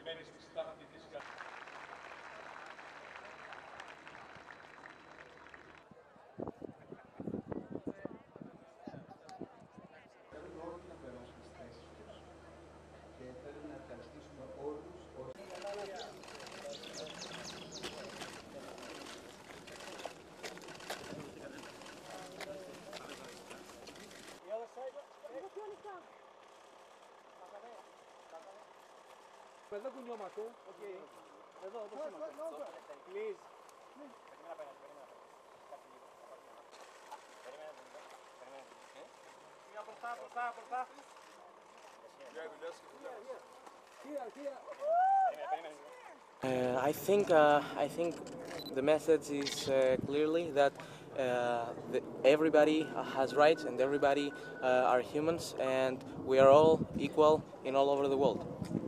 Εδώ κουνιόμαστε. Εδώ είμαστε. Please. Μπροστά. I think the message is clearly that everybody has rights and everybody are humans and we are all equal in all over the world.